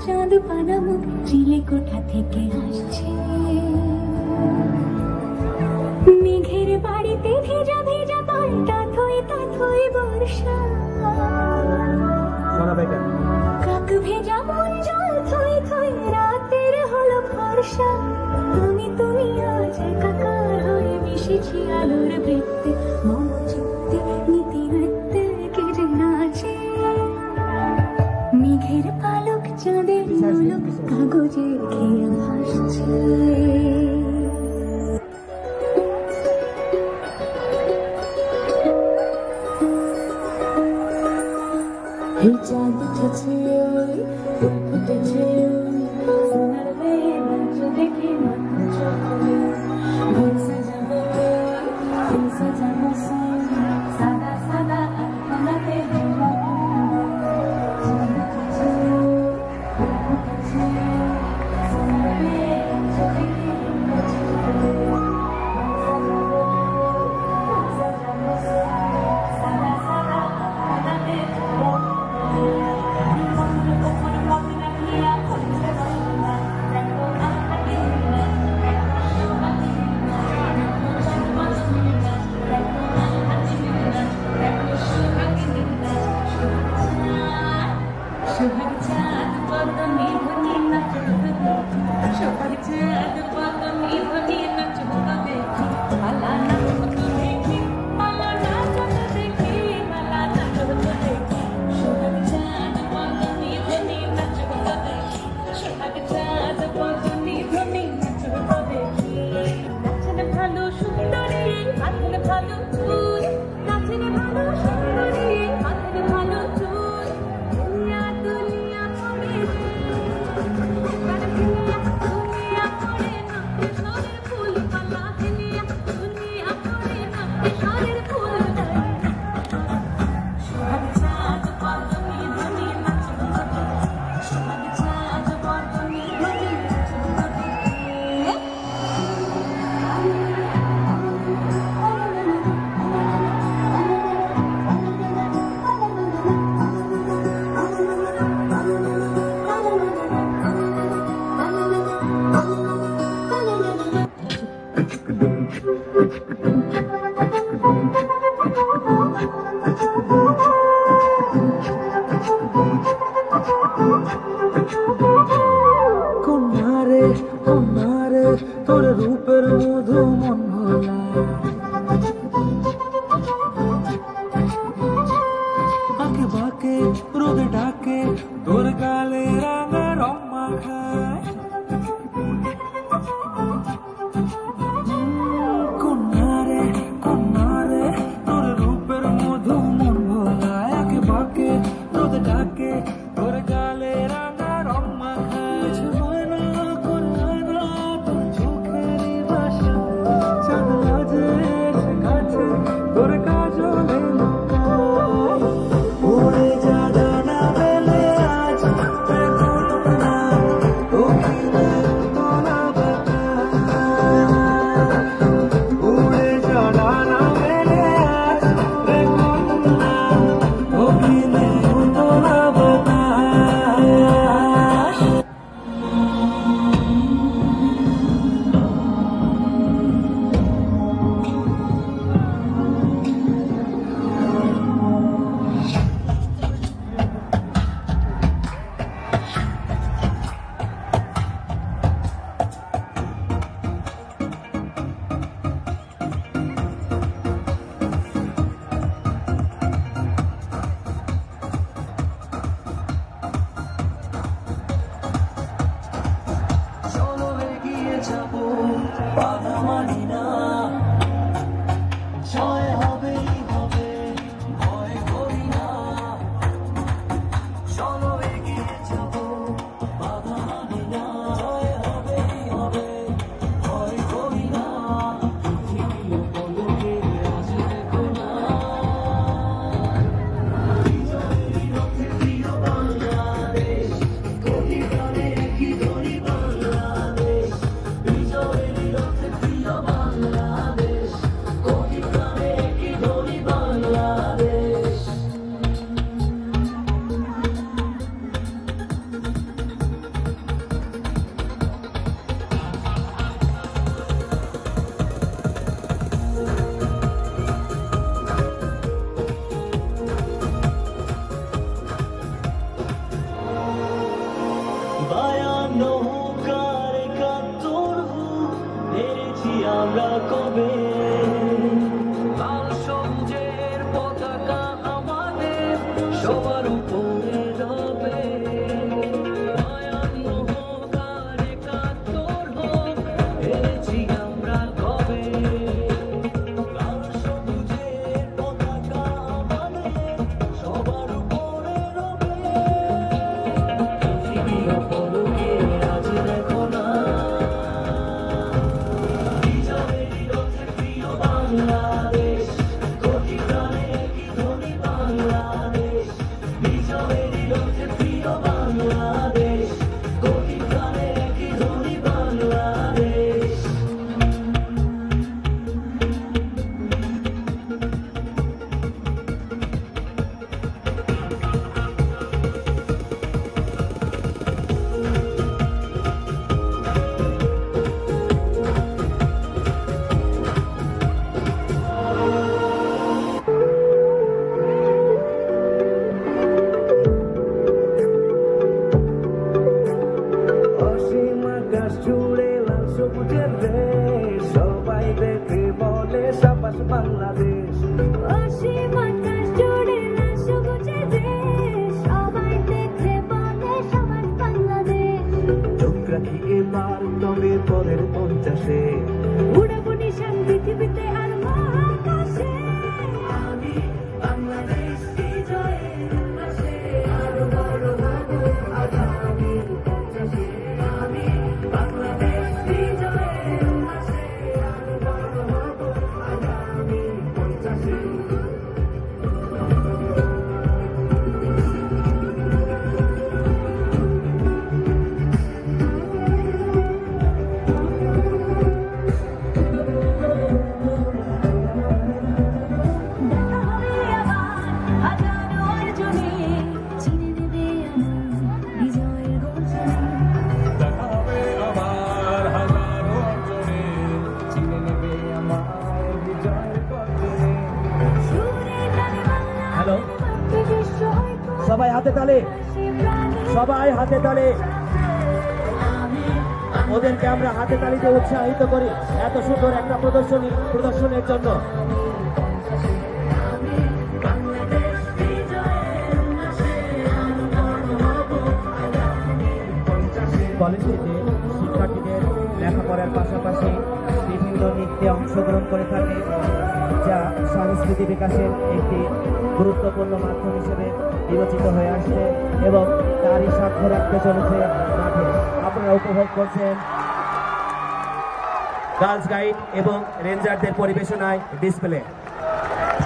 চাঁদ পানা মুখ চিলে কোঠা থেকে আসছে, মেঘের বাড়িতে ভেজা ভেজা পাল্টা থই থই বর্ষা, কাক ভেজা মন জল থই থই রাতের হলো ফর্সা। তুমি আজ একাকার হয়ে মিশেছি আলোর বৃত্তে, মন চিত্তে নীতি নৃত্যে কে যে নাচে, মেঘের পালক চাঁদের নোলক কাগজে খেয়ে ভাসছে। এই চাঁদ উঠেছে ওই ফুটেছে ওই সোনার মেয়ে নাচ দেখে মাথা চলে, ঘর সাজাবো ফুল সাজাবো সাদা সাদা আলপনাতে দেবো, চাঁদ উঠেছে ফুটেছে সোনার মেয়ে নাচ দেখে মাথা চলে, ঘর সাজাবো সাদা সাদা আলপনাতে দেবো। তোর রূপের মধু মন ভোলা, আঁকে বাঁকে রোদ ডাকে তোর গালে রাঙা রং মাখা, কন্যারে তোর রূপের মধু মন ভোলা, আঁকে বাঁকে রোদ ডাকে তোর গালে রাঙা রং মাখা, তোর কাজলে উড়ে যা ডানা মেলে আজ কন্যা, ওখানে তোলা বাতা, উড়ে যা ডানা মেলে আজ কন্যা, ওখানে তোলা বাতা। সবার উপরে রবে মায়ান হোক আর একাত্তর হোক এনেছি আমরা কবে লাল সবুজের পতাকা মানে সবার উপরে রবে পৃথিবীর পলকে আজ দেখো না বিজয়েরই রথে প্রিয় বাংলাদেশ কোটি প্রাণে কি ধ্বনি বাংলাদেশ বিজয়েরই রথে প্রিয় বাংলাদেশ কোটি প্রাণে কি ধ্বনি বাংলাদেশ অসীম আকাশ জুড়ে লাল সবুজের দেশ সবাই দেখে বলে সাবাস বাংলাদেশ অসীম আকাশ জুড়ে লাল সবুজের দেশ সবাই দেখে বলে সবার বাংলাদেশ চোখ রাখি এবার তবে পরের 50-এ উড়াবো নিশান পৃথিবীতে আর মহাকাশে আমি বাংলাদেশ বিজয়ের উল্লাসে আরো বড় হবো আগামী 50-এ আমি বাংলাদেশ বিজয়ের উল্লাসে আরো বড় হবো আগামী 50-এ দেখা হবে আবার হাজারো অর্জনে চিনে নেবে আমার বিজয়ের গর্জনে দেখা হবে আবার হাজারো অর্জনে চিনে নেবে আমার বিজয়ের গর্জনে সুরে তালে বাংলা হ্যালো মাতৃ বিশ্ব ঐক্য সবাই হাতে তালে সে প্রাণে সবাই হাতে তালে ওদেরকে আমরা হাতে তালিতে উৎসাহিত করি এত সুন্দর একটা প্রদর্শনের জন্য কলেজটিতে শিক্ষার্থীদের লেখাপড়ার পাশাপাশি বিভিন্ন নৃত্যে অংশগ্রহণ করে থাকে যা সংস্কৃতি বিকাশের একটি গুরুত্বপূর্ণ মাধ্যম হিসেবে বিবেচিত হয়ে আসছে এবং তারই সাক্ষ্য রাখতে চলেছে মাঠে আপনারা উপভোগ করছেন গার্লস গাইড এবং রেঞ্জারদের পরিবেশনায় ডিসপ্লে।